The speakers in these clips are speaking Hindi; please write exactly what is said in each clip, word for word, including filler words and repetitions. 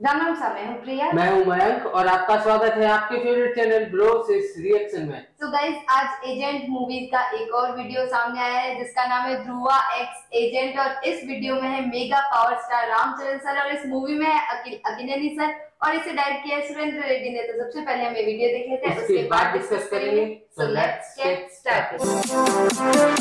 राम राम सा, मैं हूँ प्रिया। मैं हूँ मयंक और आपका स्वागत है आपके फेवरेट चैनल ब्रोस इस रिएक्शन में। तो गाइस, आज एजेंट मूवीज का एक और वीडियो सामने आया है जिसका नाम है ध्रुवा एक्स एजेंट। और इस वीडियो में है mega power star Ram Charan sir और इस मूवी में है अखिल अकिनेनी सर और इसे डायरेक्ट किया है सुरेंद्र रेड्डी ने। तो सबसे पहले हमें वीडियो देख लेते हैं, उसके बाद डिस्कस करेंगे। So let's get started.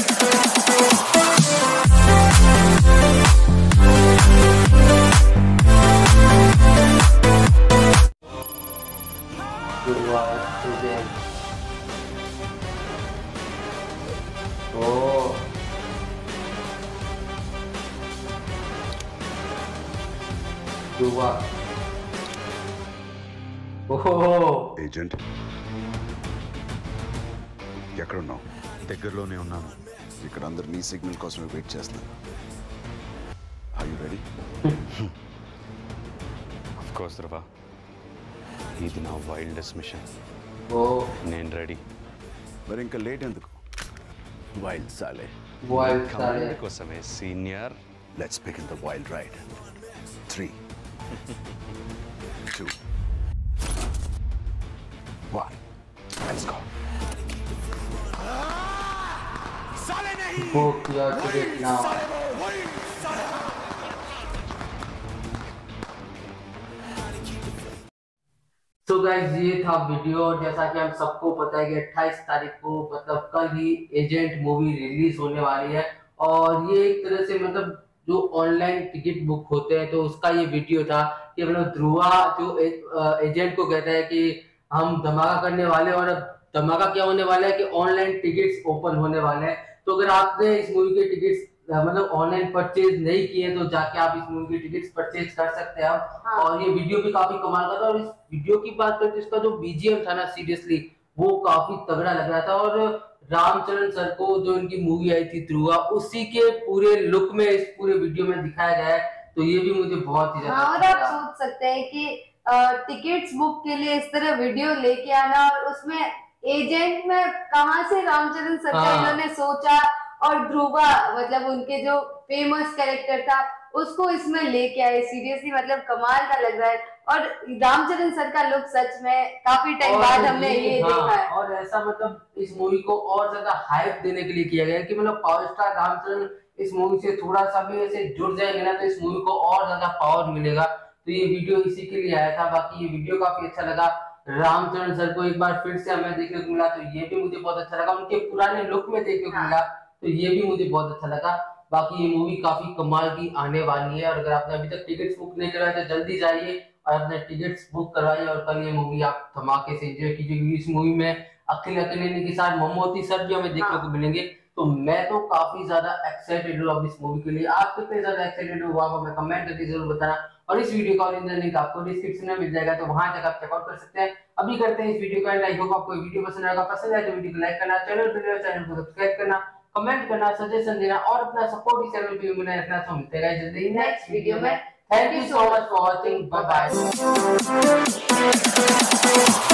Dhruva ఓహో ఏజెంట్ ఎక్కడున్నావు? దగ్గరలోనే ఉన్నాను. ఇక్కడ అందరు నీ సిగ్నల్ కోసమే వెయిట్ చేస్తున్నారు. Are you ready? Of course Dhruva, ఇది నా వైల్డెస్ట్ మిషన్. ఓ నేను రెడీ. మరి ఇంకా లేట్ ఎందుకు? వైల్డ్ సాలే వైల్డ్ సాలే కమాండ్ కోసమే senior. Let's begin the wild ride. Three, two, one. Let's go. Book your ticket now. तो गाइस, ये था वीडियो। और जैसा कि हम सबको पता है कि अट्ठाईस तारीख को मतलब कल ही एजेंट मूवी रिलीज होने वाली है। और ये एक तरह से मतलब जो ऑनलाइन टिकट बुक होते हैं तो उसका ये वीडियो था कि मतलब ध्रुवा जो ए, एजेंट को कहता है कि हम धमाका करने वाले हैं। और अब धमाका क्या होने वाला है कि ऑनलाइन टिकट्स ओपन होने वाले हैं। तो अगर आपने इस मूवी के टिकट्स मतलब ऑनलाइन परचेज नहीं किए तो जाके आप इस मूवी के टिकट्स परचेज कर सकते हैं। हाँ। और ये वीडियो भी काफी कमाल का था। और इस वीडियो की बात करते इसका जो बीजीएम था ना, सीरियसली वो काफी तगड़ा लग रहा था। और रामचरण सर को जो इनकी मूवी आई थी ध्रुवा, उसी के पूरे लुक में इस पूरे वीडियो में दिखाया गया है। तो ये भी मुझे बहुत ही ज्यादा। और आप सोच सकते हैं कि टिकट्स बुक के लिए इस तरह वीडियो लेके आना और उसमें एजेंट में कहां से रामचरण सर का इन्होंने सोचा और ध्रुवा मतलब उनके जो फेमस कैरेक्टर था उसको इसमें लेके आए। सीरियसली मतलब कमाल का लग रहा है। और रामचरण सर का लुक सच में काफी टाइम बाद हमने ये हाँ, देखा है। और ऐसा मतलब इस मूवी को और ज्यादा हाइप देने के लिए किया गया है कि मतलब पावर स्टार रामचरण इस मूवी से थोड़ा सा भी ऐसे जुड़ जाएंगे ना तो इस मूवी को और ज्यादा पावर मिलेगा। तो ये वीडियो इसी के लिए आया था। बाकी ये वीडियो काफी अच्छा लगा। रामचरण सर को एक बार फिर से हमें देखने को मिला तो ये भी मुझे बहुत अच्छा लगा। उनके पुराने लुक में देखने को मिला तो ये भी मुझे बहुत अच्छा लगा। बाकी ये मूवी काफी कमाल की आने वाली है। और अगर आपने अभी तक टिकट्स बुक नहीं करवाए तो जल्दी जाइए और अपने टिकट्स बुक करवाइए। और कल ये मूवी आप धमाके से एंजॉय कीजिए क्योंकि इस मूवी में अखिल अकिनेनी के साथ ममोती सर भी हमें देखने को मिलेंगे। तो मैं तो काफी ज्यादा एक्साइटेड हूँ अब इस मूवी के लिए। आप कितने ज्यादा एक्साइटेड हो आप हमें कमेंट करके जरूर बताना। और इस वीडियो का ओरिजिनल लिंक आपको डिस्क्रिप्शन में मिल जाएगा, तो वहां तक आप चेकआउट कर सकते हैं। अभी करते हैं इस वीडियो का एंड। आई होप आपको वीडियो पसंद आएगा। पसंद आए तो वीडियो को लाइक करना, चैनल पर चैनल को सब्सक्राइब करना, कमेंट करना, सजेशन देना और अपना सपोर्ट इस चैनल पे बनाए रखना। तो मिलते हैं जल्दी नेक्स्ट वीडियो में। Thank you so much for watching. Bye bye.